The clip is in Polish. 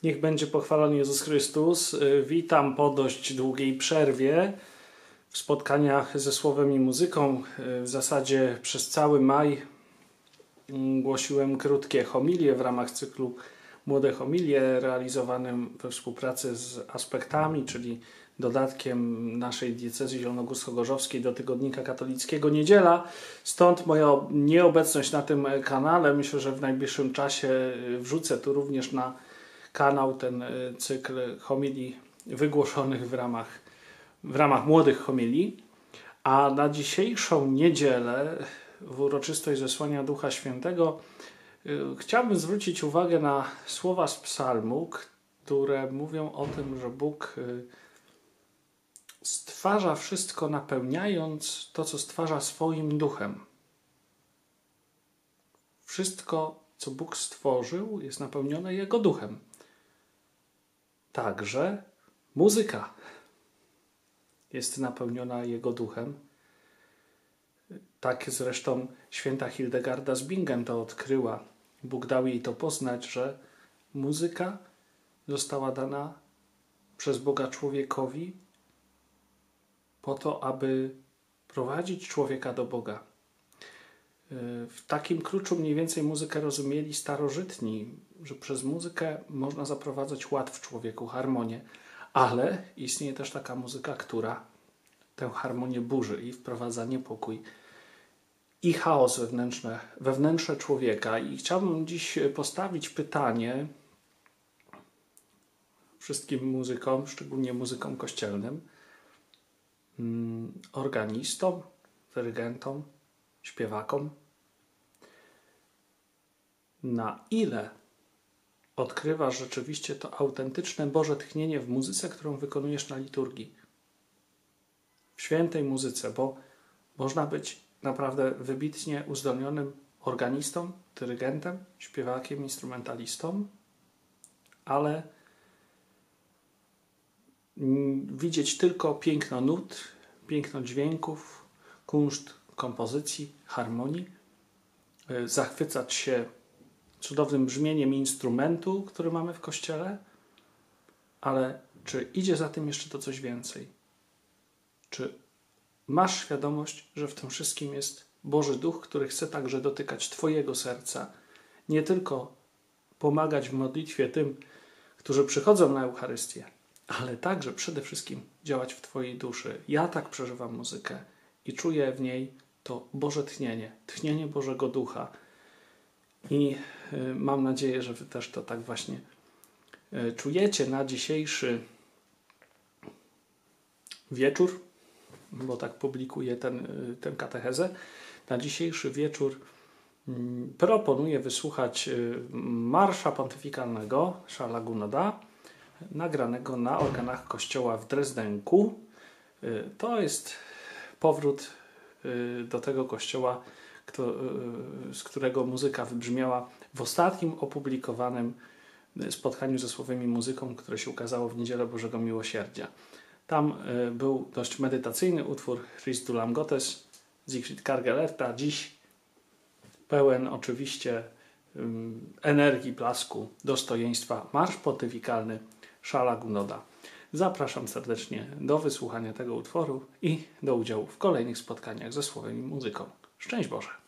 Niech będzie pochwalony Jezus Chrystus. Witam po dość długiej przerwie w spotkaniach ze Słowem i muzyką. W zasadzie przez cały maj głosiłem krótkie homilie w ramach cyklu Młode Homilie, realizowanym we współpracy z Aspektami, czyli dodatkiem naszej diecezji zielonogórsko-gorzowskiej do tygodnika katolickiego Niedziela. Stąd moja nieobecność na tym kanale. Myślę, że w najbliższym czasie wrzucę tu również na kanał ten cykl homilii wygłoszonych w ramach młodych homilii. A na dzisiejszą niedzielę, w uroczystość zesłania Ducha Świętego, chciałbym zwrócić uwagę na słowa z psalmu, które mówią o tym, że Bóg stwarza wszystko, napełniając to, co stwarza swoim duchem. Wszystko, co Bóg stworzył, jest napełnione Jego duchem. Także muzyka jest napełniona Jego duchem. Tak zresztą święta Hildegarda z Bingen to odkryła. Bóg dał jej to poznać, że muzyka została dana przez Boga człowiekowi po to, aby prowadzić człowieka do Boga. W takim kluczu mniej więcej muzykę rozumieli starożytni, że przez muzykę można zaprowadzać ład w człowieku, harmonię, ale istnieje też taka muzyka, która tę harmonię burzy i wprowadza niepokój i chaos wewnętrzne człowieka. I chciałbym dziś postawić pytanie wszystkim muzykom, szczególnie muzykom kościelnym, organistom, dyrygentom, śpiewakom, na ile odkrywasz rzeczywiście to autentyczne Boże tchnienie w muzyce, którą wykonujesz na liturgii, w świętej muzyce, bo można być naprawdę wybitnie uzdolnionym organistą, dyrygentem, śpiewakiem, instrumentalistą, ale widzieć tylko piękno nut, piękno dźwięków, kunszt kompozycji, harmonii, zachwycać się cudownym brzmieniem instrumentu, który mamy w kościele, ale czy idzie za tym jeszcze to coś więcej? Czy masz świadomość, że w tym wszystkim jest Boży Duch, który chce także dotykać Twojego serca, nie tylko pomagać w modlitwie tym, którzy przychodzą na Eucharystię, ale także przede wszystkim działać w Twojej duszy. Ja tak przeżywam muzykę i czuję w niej to Boże tchnienie Bożego Ducha. I mam nadzieję, że Wy też to tak właśnie czujecie na dzisiejszy wieczór, bo tak publikuję tę katechezę. Na dzisiejszy wieczór proponuję wysłuchać marsza pontyfikalnego Charlesa Goonoda, nagranego na organach kościoła w Drezdenku. To jest powrót do tego kościoła, z którego muzyka wybrzmiała w ostatnim opublikowanym spotkaniu ze Słowem i muzyką, które się ukazało w Niedzielę Bożego Miłosierdzia. Tam był dość medytacyjny utwór Christ du Lamm Gottes, Siegfried Karg-Ellerta, dziś pełen oczywiście energii, blasku, dostojeństwa, marsz pontyfikalny Charlesa Goonoda. Zapraszam serdecznie do wysłuchania tego utworu i do udziału w kolejnych spotkaniach ze Słowem i muzyką. Szczęść Boże!